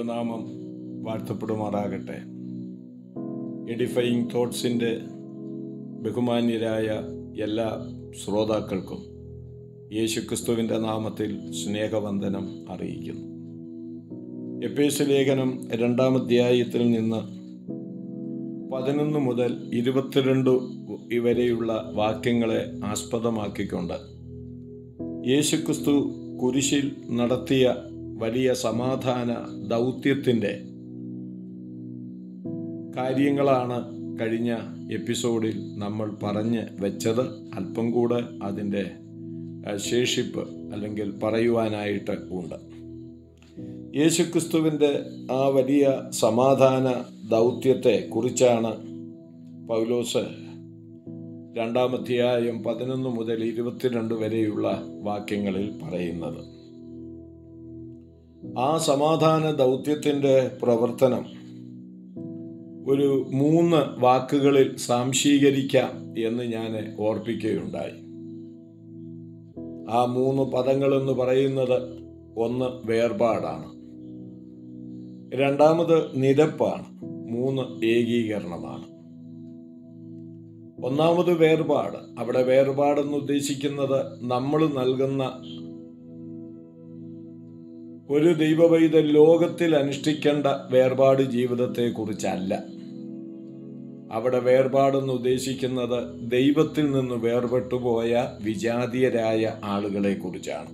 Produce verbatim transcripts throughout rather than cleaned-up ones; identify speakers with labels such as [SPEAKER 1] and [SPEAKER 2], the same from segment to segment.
[SPEAKER 1] ദൈവനാമം വാഴ്ത്തപ്പെടുമാറാകട്ടെ. എഡിഫയിങ് തോട്ട്സിൻ്റെ ബഹുമാന്യരായ എല്ലാ ശ്രോതാക്കൾക്കും യേശുക്രിസ്തുവിൻ്റെ നാമത്തിൽ സ്നേഹവന്ദനം അറിയിക്കുന്നു. എഫേസ്യ ലേഖനം രണ്ടാം അധ്യായത്തിൽ നിന്ന് പതിനൊന്ന് മുതൽ ഇരുപത്തിരണ്ട് വരെയുള്ള വാക്യങ്ങളെ ആസ്പദമാക്കിക്കൊണ്ട് യേശുക്രിസ്തു കുരിശിൽ നടത്തിയ വലിയ സമാധാന ദൗത്യത്തിൻ്റെ കാര്യങ്ങളാണ് കഴിഞ്ഞ എപ്പിസോഡിൽ നമ്മൾ പറഞ്ഞ് വെച്ചത്. അല്പം കൂടെ അതിൻ്റെ ശേഷിപ്പ് അല്ലെങ്കിൽ പറയുവാനായിട്ട് ഉണ്ട്. യേശുക്രിസ്തുവിൻ്റെ ആ വലിയ സമാധാന ദൗത്യത്തെ കുറിച്ചാണ് പൗലോസ് രണ്ടാം അധ്യായം പതിനൊന്ന് മുതൽ ഇരുപത്തിരണ്ട് വരെയുള്ള വാക്യങ്ങളിൽ പറയുന്നത്. ആ സമാധാന ദൗത്യത്തിൻ്റെ പ്രവർത്തനം ഒരു മൂന്ന് വാക്കുകളിൽ സാംശീകരിക്കാം എന്ന് ഞാൻ ഓർപ്പിക്കുകയുണ്ടായി. ആ മൂന്ന് പദങ്ങളെന്ന് പറയുന്നത്, ഒന്ന് വേർപാടാണ്, രണ്ടാമത് നിരപ്പാണ്, മൂന്ന് ഏകീകരണമാണ്. ഒന്നാമത് വേർപാട്. അവിടെ വേർപാടെന്ന് ഉദ്ദേശിക്കുന്നത് നമ്മൾ നൽകുന്ന ഒരു ദൈവവൈതൽ ലോകത്തിൽ അനുഷ്ഠിക്കേണ്ട വേർപാട് ജീവിതത്തെക്കുറിച്ചല്ല. അവിടെ വേർപാടെന്ന് ഉദ്ദേശിക്കുന്നത് ദൈവത്തിൽ നിന്ന് വേർപെട്ടുപോയ വിജാതീയരായ ആളുകളെ കുറിച്ചാണ്.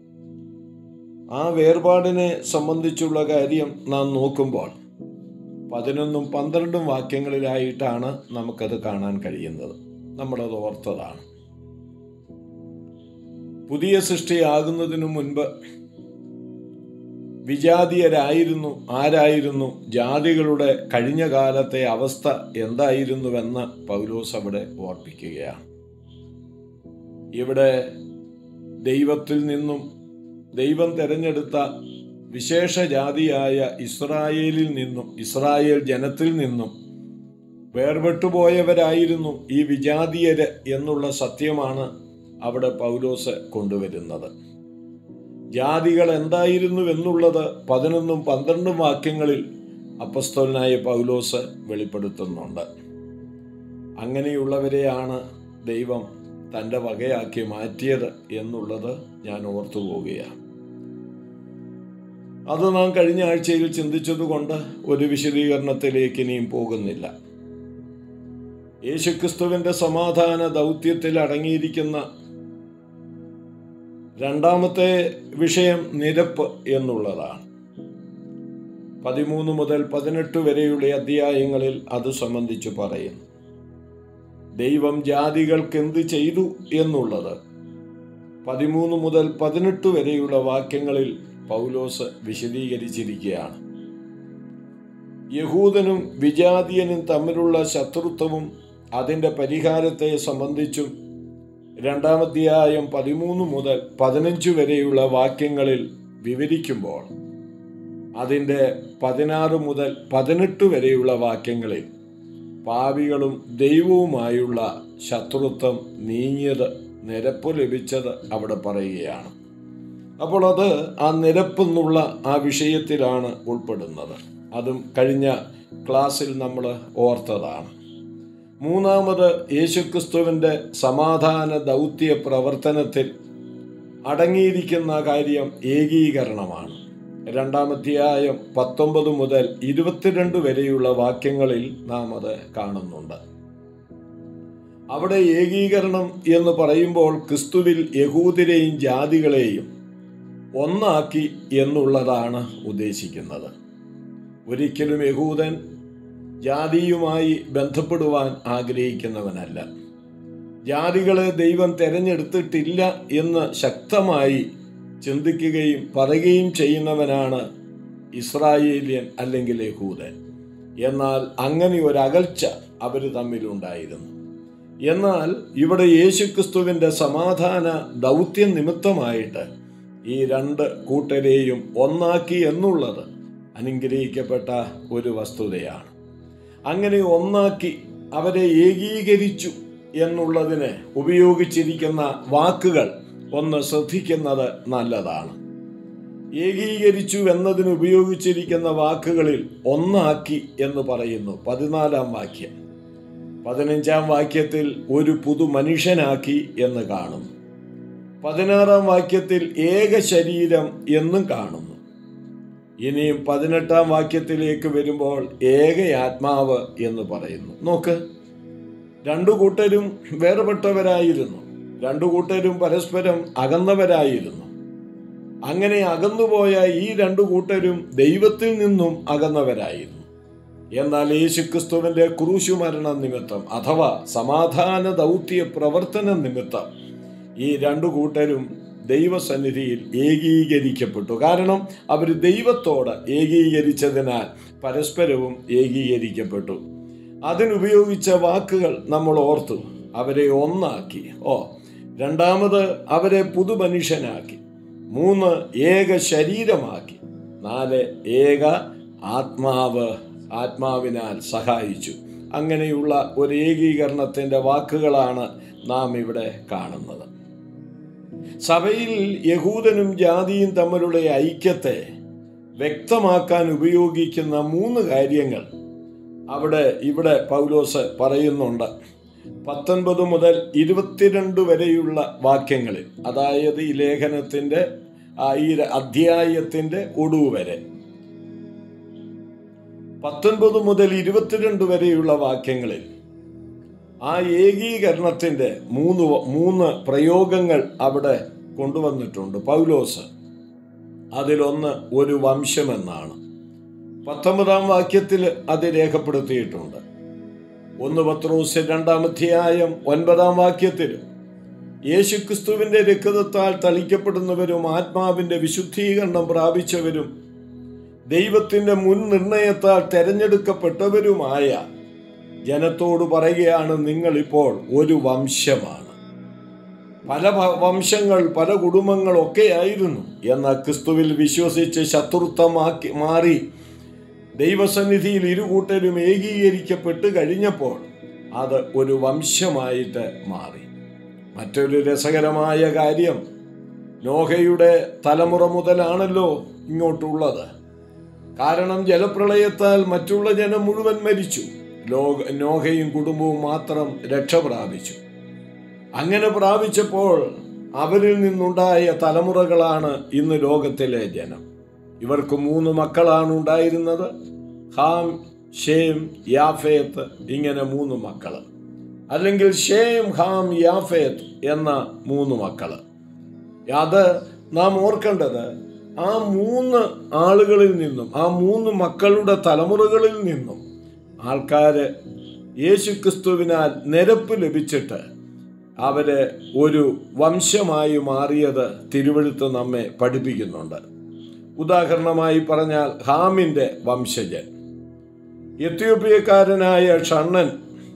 [SPEAKER 1] ആ വേർപാടിനെ സംബന്ധിച്ചുള്ള കാര്യം നാം നോക്കുമ്പോൾ പതിനൊന്നും പന്ത്രണ്ടും വാക്യങ്ങളിലായിട്ടാണ് നമുക്കത് കാണാൻ കഴിയുന്നത്. നമ്മളത് ഓർത്തതാണ്. പുതിയ സൃഷ്ടിയാകുന്നതിനു മുൻപ് വിജാതീയരായിരുന്നു. ആരായിരുന്നു? ജാതികളുടെ കഴിഞ്ഞ കാലത്തെ അവസ്ഥ എന്തായിരുന്നുവെന്ന് പൗലോസ് അവിടെ ഓർപ്പിക്കുകയാണ്. ഇവിടെ ദൈവത്തിൽ നിന്നും ദൈവം തിരഞ്ഞെടുത്ത വിശേഷ ജാതിയായ ഇസ്രായേലിൽ നിന്നും ഇസ്രായേൽ ജനത്തിൽ നിന്നും വേർപെട്ടുപോയവരായിരുന്നു ഈ വിജാതീയര് എന്നുള്ള സത്യമാണ് അവിടെ പൗലോസ് കൊണ്ടുവരുന്നത്. ജാതികൾ എന്തായിരുന്നു എന്നുള്ളത് പതിനൊന്നും പന്ത്രണ്ടും വാക്യങ്ങളിൽ അപ്പസ്തോലനായ പൗലോസ് വെളിപ്പെടുത്തുന്നുണ്ട്. അങ്ങനെയുള്ളവരെയാണ് ദൈവം തൻ്റെ വകയാക്കി മാറ്റിയത് എന്നുള്ളത് ഞാൻ ഓർത്തു പോവുകയാണ്. അത് നാം കഴിഞ്ഞ ആഴ്ചയിൽ ചിന്തിച്ചതുകൊണ്ട് ഒരു വിശദീകരണത്തിലേക്ക് ഇനിയും പോകുന്നില്ല. യേശുക്രിസ്തുവിൻ്റെ സമാധാന ദൗത്യത്തിൽ അടങ്ങിയിരിക്കുന്ന രണ്ടാമത്തെ വിഷയം നിരപ്പ് എന്നുള്ളതാണ്. പതിമൂന്ന് മുതൽ പതിനെട്ട് വരെയുള്ള അധ്യായങ്ങളിൽ അത് സംബന്ധിച്ച് പറയുന്നു. ദൈവം ജാതികൾക്ക് എന്ത് ചെയ്തു എന്നുള്ളത് പതിമൂന്ന് മുതൽ പതിനെട്ട് വരെയുള്ള വാക്യങ്ങളിൽ പൗലോസ് വിശദീകരിച്ചിരിക്കുകയാണ്. യഹൂദനും വിജാതീയനും തമ്മിലുള്ള ശത്രുത്വവും അതിൻ്റെ പരിഹാരത്തെ സംബന്ധിച്ചും രണ്ടാമധ്യായം പതിമൂന്ന് മുതൽ പതിനഞ്ച് വരെയുള്ള വാക്യങ്ങളിൽ വിവരിക്കുമ്പോൾ അതിൻ്റെ പതിനാറ് മുതൽ പതിനെട്ട് വരെയുള്ള വാക്യങ്ങളിൽ പാപികളും ദൈവവുമായുള്ള ശത്രുത്വം നീങ്ങിയത്, നിരപ്പ് ലഭിച്ചത് അവിടെ പറയുകയാണ്. അപ്പോൾ അത് ആ നിരപ്പെന്നുള്ള ആ വിഷയത്തിലാണ് ഉൾപ്പെടുന്നത്. അതും കഴിഞ്ഞ ക്ലാസ്സിൽ നമ്മൾ ഓർത്തതാണ്. മൂന്നാമത് യേശുക്രിസ്തുവിൻ്റെ സമാധാന ദൗത്യ പ്രവർത്തനത്തിൽ അടങ്ങിയിരിക്കുന്ന കാര്യം ഏകീകരണമാണ്. രണ്ടാമധ്യായം പത്തൊമ്പത് മുതൽ ഇരുപത്തിരണ്ട് വരെയുള്ള വാക്യങ്ങളിൽ നാം അത് കാണുന്നുണ്ട്. അവിടെ ഏകീകരണം എന്ന് പറയുമ്പോൾ ക്രിസ്തുവിൽ യഹൂദരെയും ജാതികളെയും ഒന്നാക്കി എന്നുള്ളതാണ് ഉദ്ദേശിക്കുന്നത്. ഒരിക്കലും യഹൂദൻ ജാതിയുമായി ബന്ധപ്പെടുവാൻ ആഗ്രഹിക്കുന്നവനല്ല. ജാതികളെ ദൈവം തിരഞ്ഞെടുത്തിട്ടില്ല എന്ന് ശക്തമായി ചിന്തിക്കുകയും പറയുകയും ചെയ്യുന്നവനാണ് ഇസ്രായേലിയൻ അല്ലെങ്കിൽ യഹൂദൻ. എന്നാൽ അങ്ങനെ ഒരു അകൽച്ച അവർ തമ്മിലുണ്ടായിരുന്നു. എന്നാൽ ഇവിടെ യേശുക്രിസ്തുവിൻ്റെ സമാധാന ദൗത്യം നിമിത്തമായിട്ട് ഈ രണ്ട് കൂട്ടരെയും ഒന്നാക്കി എന്നുള്ളത് അനുഗ്രഹിക്കപ്പെട്ട ഒരു വസ്തുതയാണ്. അങ്ങനെ ഒന്നാക്കി അവരെ ഏകീകരിച്ചു എന്നുള്ളതിന് ഉപയോഗിച്ചിരിക്കുന്ന വാക്കുകൾ ഒന്ന് ശ്രദ്ധിക്കുന്നത് നല്ലതാണ്. ഏകീകരിച്ചു എന്നതിന് ഉപയോഗിച്ചിരിക്കുന്ന വാക്കുകളിൽ ഒന്നാക്കി എന്ന് പറയുന്നു പതിനാലാം വാക്യം. പതിനഞ്ചാം വാക്യത്തിൽ ഒരു പുതു മനുഷ്യനാക്കി എന്ന് കാണുന്നു. പതിനാറാം വാക്യത്തിൽ ഏക ശരീരം എന്നും കാണുന്നു. ഇനിയും പതിനെട്ടാം വാക്യത്തിലേക്ക് വരുമ്പോൾ ഏക ആത്മാവ് എന്ന് പറയുന്നു. നോക്ക്, രണ്ടു കൂട്ടരും വേർപെട്ടവരായിരുന്നു, രണ്ടു കൂട്ടരും പരസ്പരം അകന്നവരായിരുന്നു. അങ്ങനെ അകന്നുപോയ ഈ രണ്ടു കൂട്ടരും ദൈവത്തിൽ നിന്നും അകന്നവരായിരുന്നു. എന്നാൽ യേശുക്രിസ്തുവിന്റെ ക്രൂശു മരണ നിമിത്തം അഥവാ സമാധാന ദൗത്യ പ്രവർത്തന നിമിത്തം ഈ രണ്ടു കൂട്ടരും ദൈവസന്നിധിയിൽ ഏകീകരിക്കപ്പെട്ടു. കാരണം അവർ ദൈവത്തോട് ഏകീകരിച്ചതിനാൽ പരസ്പരവും ഏകീകരിക്കപ്പെട്ടു. അതിനുപയോഗിച്ച വാക്കുകൾ നമ്മൾ ഓർത്തു. അവരെ ഒന്നാക്കി. ഓ രണ്ടാമത് അവരെ പുതുമനുഷ്യനാക്കി. മൂന്ന് ഏക ശരീരമാക്കി. നാല് ഏക ആത്മാവ് ആത്മാവിനാൽ സഹായിച്ചു. അങ്ങനെയുള്ള ഒരു ഏകീകരണത്തിൻ്റെ വാക്കുകളാണ് നാം ഇവിടെ കാണുന്നത്. സഭയിൽ യഹൂദനും ജാതിയും തമ്മിലുള്ള ഐക്യത്തെ വ്യക്തമാക്കാൻ ഉപയോഗിക്കുന്ന മൂന്ന് കാര്യങ്ങൾ അവിടെ ഇവിടെ പൗലോസ് പറയുന്നുണ്ട്. പത്തൊൻപത് മുതൽ ഇരുപത്തിരണ്ട് വരെയുള്ള വാക്യങ്ങളിൽ, അതായത് ഈ ലേഖനത്തിൻ്റെ ഈ അധ്യായത്തിൻ്റെ ഒടുവ് വരെ, പത്തൊൻപത് മുതൽ ഇരുപത്തിരണ്ട് വരെയുള്ള വാക്യങ്ങളിൽ ആ ഏകീകരണത്തിൻ്റെ മൂന്ന് മൂന്ന് പ്രയോഗങ്ങൾ അവിടെ കൊണ്ടുവന്നിട്ടുണ്ട് പൗലോസ്. അതിലൊന്ന് ഒരു വംശമെന്നാണ്. പത്തൊമ്പതാം വാക്യത്തിൽ അത് രേഖപ്പെടുത്തിയിട്ടുണ്ട്. ഒന്ന് പത്രോസ് രണ്ടാം അധ്യായം ഒൻപതാം വാക്യത്തിലും യേശുക്രിസ്തുവിന്റെ രക്തത്താൽ തളിക്കപ്പെടുന്നവരും ആത്മാവിന്റെ വിശുദ്ധീകരണം പ്രാപിച്ചവരും ദൈവത്തിന്റെ മുൻ നിർണയത്താൽ തെരഞ്ഞെടുക്കപ്പെട്ടവരുമായ ജനത്തോട് പറയുകയാണ്, നിങ്ങളിപ്പോൾ ഒരു വംശമാണ്. പല വംശങ്ങൾ പല കുടുംബങ്ങളൊക്കെ ആയിരുന്നു. എന്നാൽ ക്രിസ്തുവിൽ വിശ്വസിച്ച് ശത്രുത്വമാക്കി മാറി ദൈവസന്നിധിയിൽ ഇരുകൂട്ടരും ഏകീകരിക്കപ്പെട്ട് കഴിഞ്ഞപ്പോൾ അത് ഒരു വംശമായിട്ട് മാറി. മറ്റൊരു രസകരമായ കാര്യം, നോഹയുടെ തലമുറ മുതലാണല്ലോ ഇങ്ങോട്ടുള്ളത്. കാരണം ജലപ്രളയത്താൽ മറ്റുള്ള ജനം മുഴുവൻ മരിച്ചു. ലോക നോഹയും കുടുംബവും മാത്രം രക്ഷ പ്രാപിച്ചു. അങ്ങനെ പ്രാപിച്ചപ്പോൾ അവരിൽ നിന്നുണ്ടായ തലമുറകളാണ് ഇന്ന് ലോകത്തിലെ ജനം. ഇവർക്ക് മൂന്ന് മക്കളാണ് ഉണ്ടായിരുന്നത്: ഹാം, ഷേം, യാഫേത്ത്. ഇങ്ങനെ മൂന്ന് മക്കള്, അല്ലെങ്കിൽ ഷേം, ഹാം, യാഫേത്ത് എന്ന മൂന്ന് മക്കള്. അത് നാം ഓർക്കേണ്ടത്, ആ മൂന്ന് ആളുകളിൽ നിന്നും, ആ മൂന്ന് മക്കളുടെ തലമുറകളിൽ നിന്നും ആൾക്കാര് യേശുക്രിസ്തുവിനാൽ നിരപ്പ് ലഭിച്ചിട്ട് അവര് ഒരു വംശമായി മാറിയത് തിരുവെഴുത്ത് നമ്മെ പഠിപ്പിക്കുന്നുണ്ട്. ഉദാഹരണമായി പറഞ്ഞാൽ, ഹാമിന്റെ വംശജൻ എത്യോപ്യക്കാരനായ ഷണ്ണൻ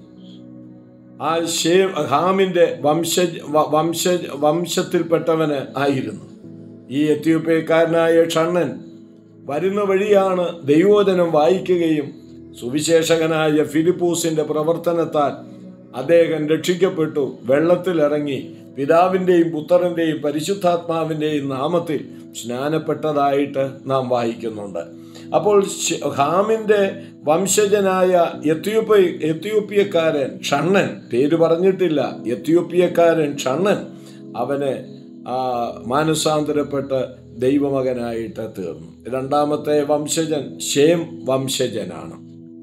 [SPEAKER 1] ആ ഷേ ഹാമിന്റെ വംശജ വംശ വംശത്തിൽപ്പെട്ടവന് ആയിരുന്നു. ഈ എത്യോപ്യക്കാരനായ ഷണ്ണൻ വരുന്ന വഴിയാണ് ദൈവവചനം വായിക്കുകയും സുവിശേഷകനായ ഫിലിപ്പോസിന്റെ പ്രവർത്തനത്താൽ അദ്ദേഹം രക്ഷിക്കപ്പെട്ടു വെള്ളത്തിലിറങ്ങി പിതാവിൻ്റെയും പുത്രൻ്റെയും പരിശുദ്ധാത്മാവിൻ്റെയും നാമത്തിൽ സ്നാനപ്പെട്ടതായിട്ട് നാം വായിക്കുന്നുണ്ട്. അപ്പോൾ ഹാമിൻ്റെ വംശജനായ എത്യോപ്യ എത്യോപ്യക്കാരൻ ഷണ്ണൻ, പേര് പറഞ്ഞിട്ടില്ല, എത്യോപ്യക്കാരൻ ഷണ്ണൻ, അവന് മാനസാന്തരപ്പെട്ട് ദൈവമകനായിട്ട് തീർന്നു. രണ്ടാമത്തെ വംശജൻ ഷേം വംശജനാണ്.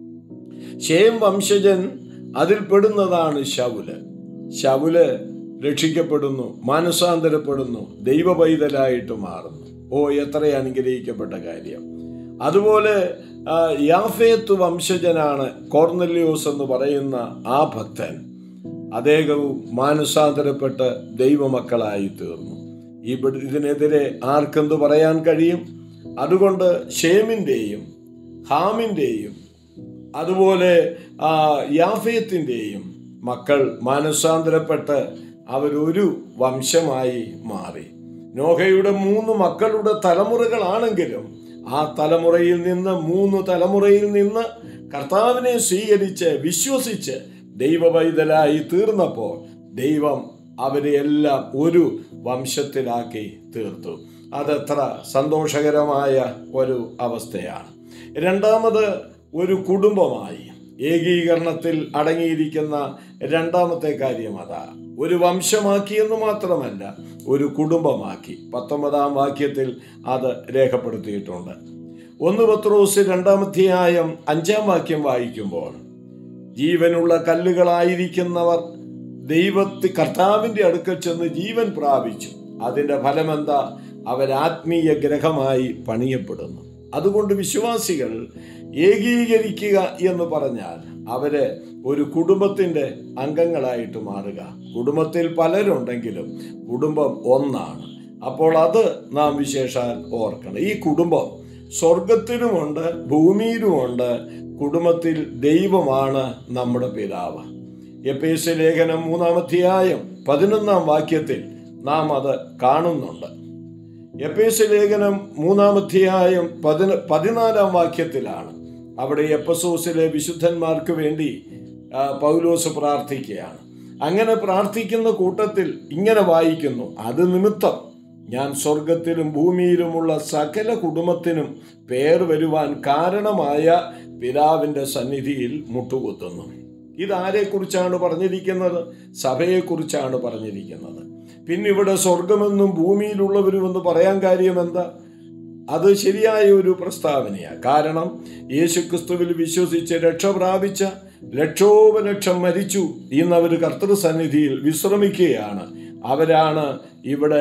[SPEAKER 1] ഷേം വംശജൻ അതിൽപ്പെടുന്നതാണ് ശൗല്. ശൗല് രക്ഷിക്കപ്പെടുന്നു, മാനസാന്തരപ്പെടുന്നു, ദൈവ പൈതലായിട്ട് മാറുന്നു. ഓ, എത്ര അനുഗ്രഹിക്കപ്പെട്ട കാര്യം! അതുപോലെ യാഫേത്ത് വംശജനാണ് കോർന്നല്യോസ് എന്ന് പറയുന്ന ആ ഭക്തൻ. അദ്ദേഹവും മാനസാന്തരപ്പെട്ട് ദൈവമക്കളായി തീർന്നു. ഈ ഇതിനെതിരെ ആർക്കെന്ത് പറയാൻ കഴിയും? അതുകൊണ്ട് ഷേമിൻ്റെയും ഹാമിൻ്റെയും അതുപോലെ യാഫേത്തിൻ്റെയും മക്കൾ മാനസാന്തരപ്പെട്ട് അവരൊരു വംശമായി മാറി. നോഹയുടെ മൂന്ന് മക്കളുടെ തലമുറകളാണെങ്കിലും ആ തലമുറയിൽ നിന്ന് മൂന്ന് തലമുറയിൽ നിന്ന് കർത്താവിനെ സ്വീകരിച്ച് വിശ്വസിച്ച് ദൈവവൈതലായി തീർന്നപ്പോൾ ദൈവം അവരെ എല്ലാം ഒരു വംശത്തിലാക്കി തീർത്തു. അതെത്ര സന്തോഷകരമായ ഒരു അവസ്ഥയാണ്. രണ്ടാമത്, ഒരു കുടുംബമായി ഏകീകരണത്തിൽ അടങ്ങിയിരിക്കുന്ന രണ്ടാമത്തെ കാര്യം അതാ. ഒരു വംശമാക്കിയെന്ന് മാത്രമല്ല, ഒരു കുടുംബമാക്കി. പത്തൊമ്പതാം വാക്യത്തിൽ അത് രേഖപ്പെടുത്തിയിട്ടുണ്ട്. ഒന്ന് പത്രോസ് രണ്ടാമധ്യായം അഞ്ചാം വാക്യം വായിക്കുമ്പോൾ, ജീവനുള്ള കല്ലുകളായിരിക്കുന്നവർ ദൈവത്തി കർത്താവിൻ്റെ അടുക്കൽ ചെന്ന് ജീവൻ പ്രാപിച്ചു. അതിൻ്റെ ഫലമെന്താ? അവരാത്മീയ ഗ്രഹമായി പണിയപ്പെടുന്നു. അതുകൊണ്ട് വിശ്വാസികൾ ഏകീകരിക്കുക എന്ന് പറഞ്ഞാൽ അവര് ഒരു കുടുംബത്തിൻ്റെ അംഗങ്ങളായിട്ട് മാറുക. കുടുംബത്തിൽ പലരുണ്ടെങ്കിലും കുടുംബം ഒന്നാണ്. അപ്പോൾ അത് നാം വിശേഷാൽ ഓർക്കണം. ഈ കുടുംബം സ്വർഗത്തിലുമുണ്ട്, ഭൂമിയിലുമുണ്ട്. കുടുംബത്തിൽ ദൈവമാണ് നമ്മുടെ പിതാവ്. എഫേസ്യ ലേഖനം മൂന്നാമധ്യായം പതിനൊന്നാം വാക്യത്തിൽ നാം അത് കാണുന്നുണ്ട്. എഫേസ്യ ലേഖനം മൂന്നാമധ്യായം പതിന പതിനാലാം വാക്യത്തിലാണ്. അവിടെ എഫെസോസിലെ വിശുദ്ധന്മാർക്ക് വേണ്ടി പൗലോസ് പ്രാർത്ഥിക്കുകയാണ്. അങ്ങനെ പ്രാർത്ഥിക്കുന്ന കൂട്ടത്തിൽ ഇങ്ങനെ വായിക്കുന്നു, അത് നിമിത്തം ഞാൻ സ്വർഗത്തിലും ഭൂമിയിലുമുള്ള സകല കുടുംബത്തിനും പേർ വരുവാൻ കാരണമായ പിതാവിൻ്റെ സന്നിധിയിൽ മുട്ടുകുത്തുന്നു. ഇതാരെക്കുറിച്ചാണ് പറഞ്ഞിരിക്കുന്നത്? സഭയെക്കുറിച്ചാണ് പറഞ്ഞിരിക്കുന്നത്. പിന്നെ ഇവിടെ സ്വർഗമെന്നും ഭൂമിയിലുള്ളവരുമെന്ന് പറയാൻ കാര്യം എന്താ? അത് ശരിയായ ഒരു പ്രസ്താവനയാണ്. കാരണം യേശുക്രിസ്തുവിൽ വിശ്വസിച്ച് രക്ഷ പ്രാപിച്ച ലക്ഷോപലക്ഷം മരിച്ചു ഇന്നവർ കർത്തൃസന്നിധിയിൽ വിശ്രമിക്കുകയാണ്. അവരാണ് ഇവിടെ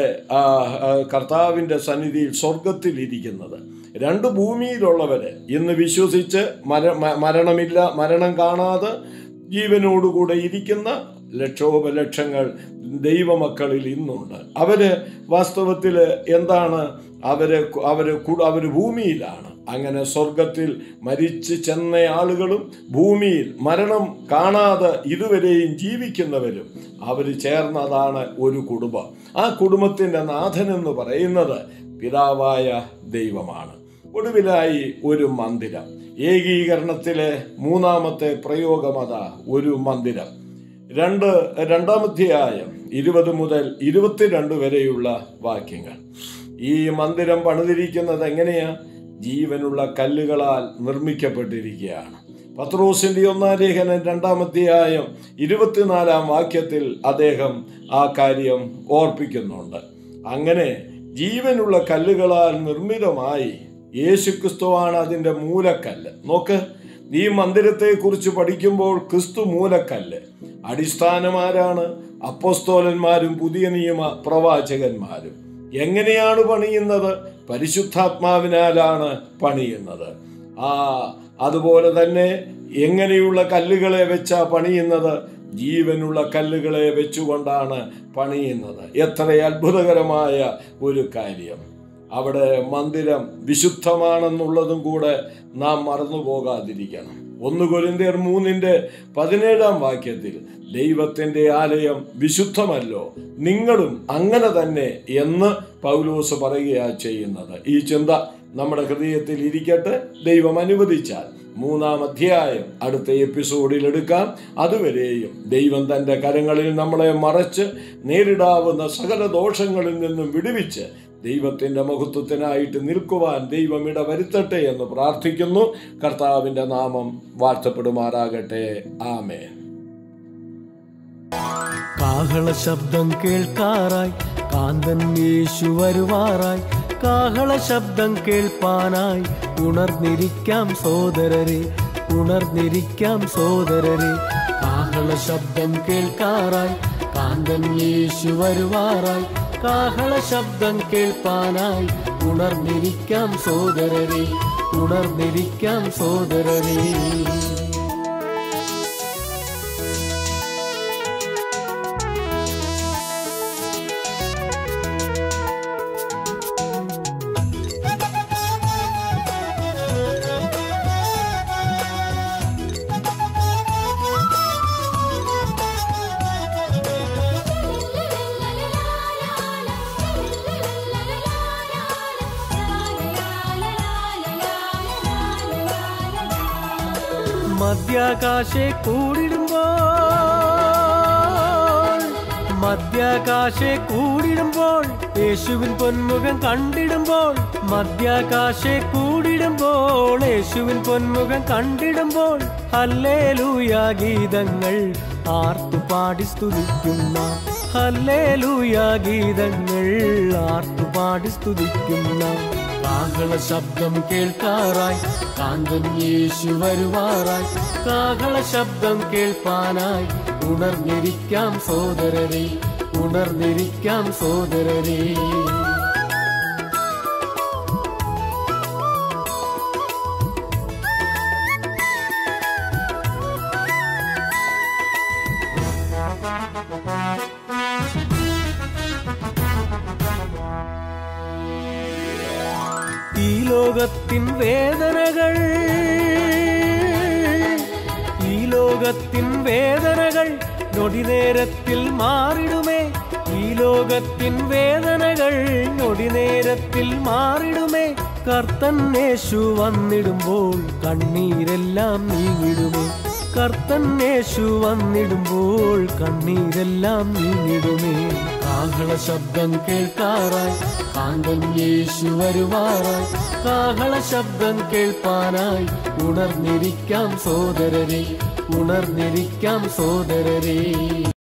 [SPEAKER 1] കർത്താവിൻ്റെ സന്നിധിയിൽ സ്വർഗത്തിൽ ഇരിക്കുന്നത്. രണ്ട് ഭൂമിയിലുള്ളവര് ഇന്ന് വിശ്വസിച്ച് മര മരണമില്ല മരണം കാണാതെ ജീവനോടുകൂടെ ഇരിക്കുന്ന ലക്ഷോപലക്ഷങ്ങൾ ദൈവമക്കളിൽ ഇന്നുണ്ട്. അവര് വാസ്തവത്തിൽ എന്താണ്? അവര് അവര് അവര് ഭൂമിയിലാണ്. അങ്ങനെ സ്വർഗത്തിൽ മരിച്ച് ചെന്ന ആളുകളും ഭൂമിയിൽ മരണം കാണാതെ ഇതുവരെയും ജീവിക്കുന്നവരും അവർ ചേർന്നതാണ് ഒരു കുടുംബം. ആ കുടുംബത്തിൻ്റെ നാഥൻ എന്ന് പറയുന്നത് പിതാവായ ദൈവമാണ്. ഒടുവിലായി ഒരു മന്ദിരം. ഏകീകരണത്തിലെ മൂന്നാമത്തെ പ്രയോഗമതാ ഒരു മന്ദിരം. രണ്ട് രണ്ടാമധ്യായം ഇരുപത് മുതൽ ഇരുപത്തിരണ്ട് വരെയുള്ള വാക്യങ്ങൾ. ഈ മന്ദിരം പണിതിരിക്കുന്നത് എങ്ങനെയാ? ജീവനുള്ള കല്ലുകളാൽ നിർമ്മിക്കപ്പെട്ടിരിക്കുകയാണ്. പത്രോസിന്റെ ഒന്നാം ലേഖനം രണ്ടാമധ്യായം ഇരുപത്തിനാലാം വാക്യത്തിൽ അദ്ദേഹം ആ കാര്യം ഓർപ്പിക്കുന്നുണ്ട്. അങ്ങനെ ജീവനുള്ള കല്ലുകളാൽ നിർമ്മിതമായി യേശുക്രിസ്തുവാണ് അതിൻ്റെ മൂലക്കല്ല്. നോക്ക്, ഈ മന്ദിരത്തെക്കുറിച്ച് പഠിക്കുമ്പോൾ ക്രിസ്തു മൂലക്കല്ല്. അടിസ്ഥാനമാരാണ്? അപ്പോസ്തോലന്മാരും പുതിയ നിയമ പ്രവാചകന്മാരും. എങ്ങനെയാണ് പണിയുന്നത്? പരിശുദ്ധാത്മാവിനാലാണ് പണിയുന്നത്. ആ അതുപോലെ തന്നെ എങ്ങനെയുള്ള കല്ലുകളെ വെച്ചാ പണിയുന്നത്? ജീവനുള്ള കല്ലുകളെ വെച്ചുകൊണ്ടാണ് പണിയുന്നത്. എത്ര അത്ഭുതകരമായ ഒരു കാര്യം! അവിടെ മന്ദിരം വിശുദ്ധമാണെന്നുള്ളതും കൂടെ നാം മറന്നു പോകാതിരിക്കണം. ഒന്ന് കൊരിന്ത്യർ മൂന്നിന്റെ പതിനേഴാം വാക്യത്തിൽ ദൈവത്തിന്റെ ആലയം വിശുദ്ധമല്ലോ, നിങ്ങളും അങ്ങനെ തന്നെ എന്ന് പൗലോസ് പറയുകയാ ചെയ്യുന്നത്. ഈ ചിന്ത നമ്മുടെ ഹൃദയത്തിൽ ഇരിക്കട്ടെ. ദൈവം അനുവദിച്ചാൽ മൂന്നാം അധ്യായം അടുത്ത എപ്പിസോഡിൽ എടുക്കാം. അതുവരെയും ദൈവം തൻ്റെ കരങ്ങളിൽ നമ്മളെ മറച്ച് നേരിടാവുന്ന സകല ദോഷങ്ങളിൽ നിന്നും വിടുവിച്ച് ദൈവത്തിൻ്റെ മഹത്വത്തിനായിട്ട് നിൽക്കുവാൻ ദൈവം ഇടവരുത്തട്ടെ എന്ന് പ്രാർത്ഥിക്കുന്നു. കർത്താവിൻ്റെ നാമം വാഴ്ത്തപ്പെടുമാറാകട്ടെ. ആമേൻ.
[SPEAKER 2] കാഹള ശബ്ദം കേൾക്കാറായി കാന്തൻ യേശു വരുവാറായി. കാഹള ശബ്ദം കേൾപ്പാനായി ഉണർന്നിരിക്കാം സോദരരെ, ഉണർന്നിരിക്കാം സോദരരെ. കാഹള ശബ്ദം കേൾക്കാറായി കാന്തൻ യേശു വരുവാറായി. കാഹള ശബ്ദം കേൾപ്പാനായി ഉണർന്നിരിക്കാം സോദരരെ, ഉണർന്നിരിക്കാം സോദരരെ. മധ്യാകാശെ കൂടിടുമ്പോൾ മധ്യാകാശെ കൂടിടുമ്പോൾ യേശുവിൻ പൊന്മുഖം കണ്ടിടുമ്പോൾ മധ്യാകാശെ കൂടിടുമ്പോൾ യേശുവിൻ പൊന്മുഖം കണ്ടിടുമ്പോൾ ഹല്ലേലൂയ ഗീതങ്ങൾ ആർത്തുപാടി സ്തുതിക്കുന്ന ഹല്ലേലൂയ ഗീതങ്ങൾ ആർത്തുപാടി സ്തുതിക്കുന്ന കാഹള ശബ്ദം കേൾക്കാറായി കാന്തൻ യേശു വരുവാറായി കാഹള ശബ്ദം കേൾപ്പാനായി ഉണർന്നിരിക്കാം സോദരരെ ഉണർന്നിരിക്കാം സോദരരെ ഈ ലോകത്തിൻ വേദനകൾ ഈ ലോകത്തിൻ വേദനകൾ നൊടിനേരത്തിൽ മാറിടുമേ ഈ ലോകത്തിൻ വേദനകൾ നൊടിനേരത്തിൽ മാറിടുമേ കർത്തൻ യേശു വന്നിടുമ്പോൾ കണ്ണീരെല്ലാം നീങ്ങിടുമേ കർത്തൻ യേശു വന്നിടുമ്പോൾ കണ്ണീരെല്ലാം നീങ്ങിടുമേ കാഹള ശബ്ദം കേൾക്കാറായി കാന്തൻ യേശു വരുവാറായി കാഹള ശബ്ദം കേൾപ്പാനായി ഉണർന്നിരിക്കാം സോദരരെ ഉണർന്നിരിക്കാം സോദരരെ